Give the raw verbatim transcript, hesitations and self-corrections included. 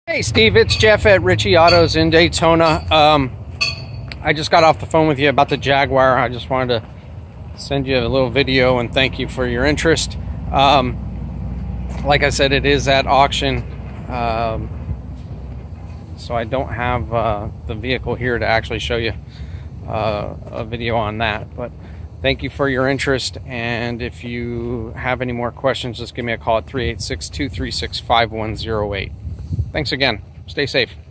Hey Steve, it's Jeff at Ritchie Autos in Daytona. Um, I just got off the phone with you about the Jaguar. I just wanted to send you a little video and thank you for your interest. Um, like I said, it is at auction, um, so I don't have uh, the vehicle here to actually show you uh, a video on that. But thank you for your interest, and if you have any more questions, just give me a call at three eight six, two three six, five one zero eight. Thanks again. Stay safe.